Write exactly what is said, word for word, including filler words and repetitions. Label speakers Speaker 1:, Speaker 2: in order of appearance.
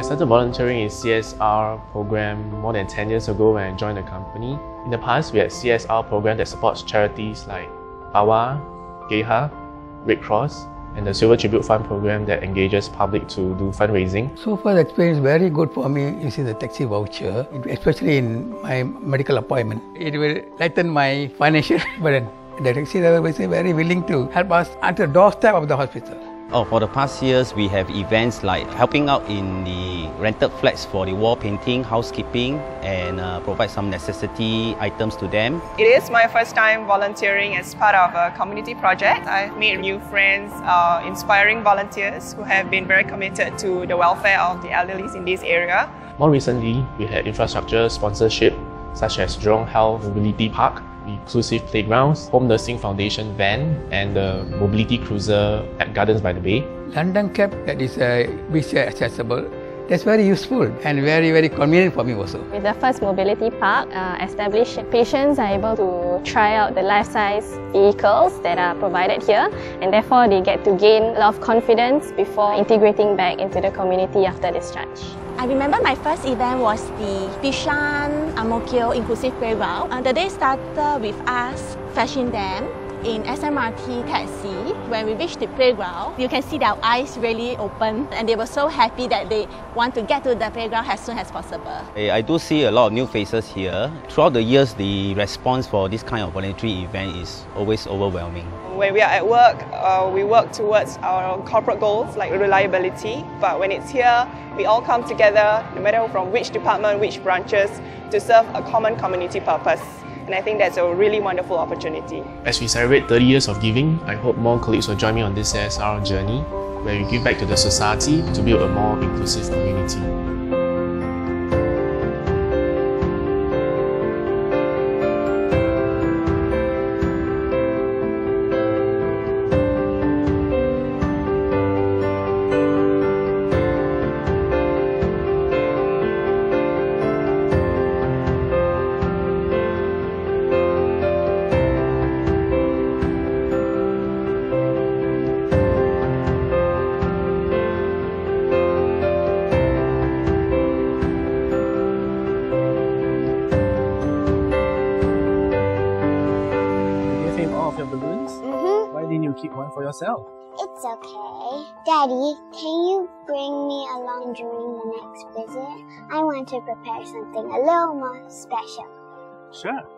Speaker 1: started volunteering in C S R program more than ten years ago when I joined the company. In the past, we had C S R program that supports charities like Awa, Geha, Red Cross, and the Silver Tribute Fund program that engages public to do fundraising.
Speaker 2: So far, the experience is very good for me using the taxi voucher, especially in my medical appointment. It will lighten my financial burden. The taxi driver was very willing to help us at the doorstep of the hospital.
Speaker 3: Oh, for the past years, we have events like helping out in the rented flats for the wall painting, housekeeping, and uh, provide some necessity items to them.
Speaker 4: It is my first time volunteering as part of a community project. I've made new friends, uh, inspiring volunteers who have been very committed to the welfare of the elderly in this area.
Speaker 1: More recently, we had infrastructure sponsorship such as Jurong Health Mobility Park, Inclusive Playgrounds, Home Nursing Foundation van, and the Mobility Cruiser at Gardens by the Bay.
Speaker 2: London cab that is uh, wheelchair accessible. That's very useful and very, very convenient for me also.
Speaker 5: With the first mobility park uh, established, patients are able to try out the life-size vehicles that are provided here, and therefore they get to gain a lot of confidence before integrating back into the community after discharge.
Speaker 6: I remember my first event was the Bishan Ang Mo Kio Inclusive Playground. Uh, the day started with us fetching them in S M R T taxi. When we reached the playground, you can see their eyes really open, and they were so happy that they want to get to the playground as soon as possible.
Speaker 3: I do see a lot of new faces here. Throughout the years, the response for this kind of voluntary event is always overwhelming.
Speaker 4: When we are at work, uh, we work towards our corporate goals like reliability, but when it's here, we all come together, no matter from which department, which branches, to serve a common community purpose. And I think that's a really wonderful opportunity.
Speaker 1: As we celebrate thirty years of giving, I hope more colleagues will join me on this C S R journey, where we give back to the society to build a more inclusive community.
Speaker 7: Of your balloons?
Speaker 8: Mm-hmm.
Speaker 7: Why didn't you keep one for yourself?
Speaker 8: It's okay. Daddy, can you bring me along during the next visit? I want to prepare something a little more special.
Speaker 7: Sure.